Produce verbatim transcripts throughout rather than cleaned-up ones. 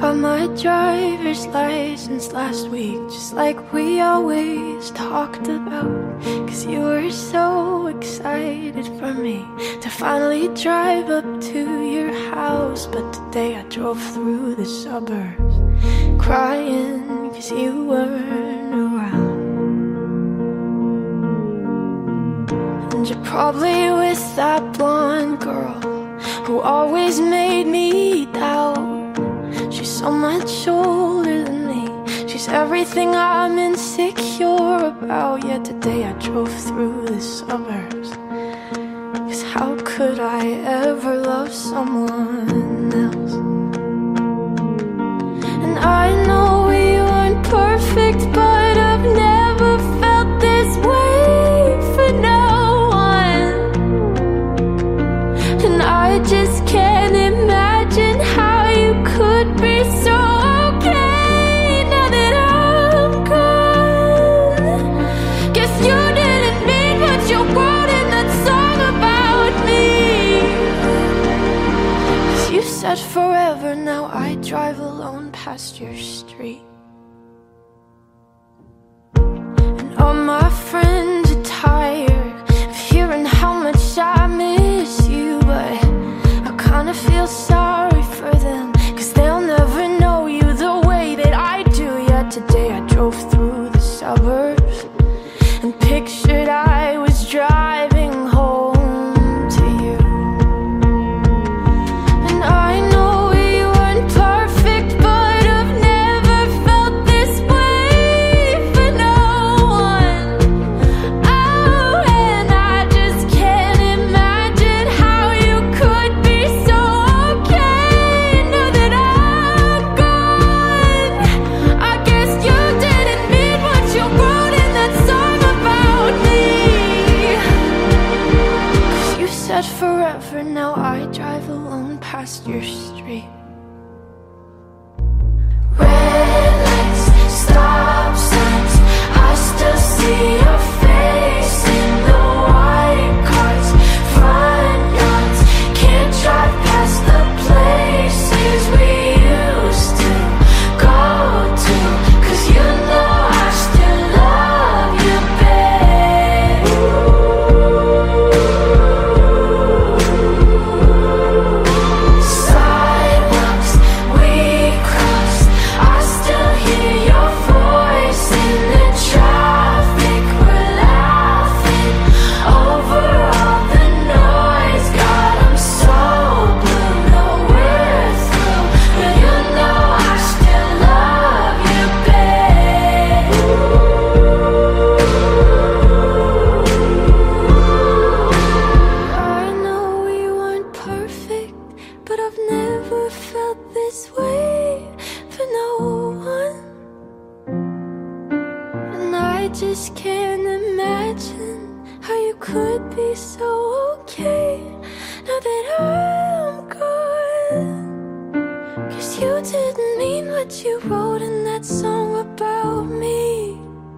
got my driver's license last week, just like we always talked about. Cause you were so excited for me to finally drive up to your house. But today I drove through the suburbs crying cause you weren't around. And you're probably with that blonde girl who always made me doubt. She's so much older than me, she's everything I'm insecure about. Yet today I drove through the suburbs, cause how could I ever love someone else? And I know we weren't perfect, but I've never felt this way for no one. And I just can't imagine how you could be so okay now that I'm gone. Guess you didn't mean what you wrote in that song about me. Cause you said forever, now I drive alone past your street. And all my friends are tired of hearing how much I miss you, but I kinda feel sorry for them, cause they'll never know you the way that I do. Yet today I drove through the suburbs and pictured I was driving home to you. And I know we weren't perfect, but I've never felt this way for no one. Oh, and I just can't imagine how you could be so okay now that I'm gone. I guess you didn't mean what you wrote in that song about me. Cause you said forever, now I drive alone past your street. Red lights, stop signs, I still see your face in the white cars, front yards. Can't drive past the places we used to go to, cause you know I still love you, babe. Sidewalks we crossed, I still hear your voice in the traffic. We're laughing over all the noise. God, I'm so blue, no we're through, but you know I still love you, babe. I know we weren't perfect, but I've never felt this way for no one. And I just can't imagine how you could be so okay now that I'm gone. Cause you didn't mean what you wrote in that song about me.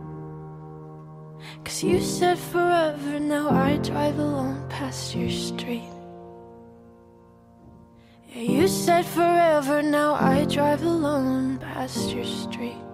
Cause you said forever, now I drive alone past your street. Yeah, you said forever, now I drive alone past your street.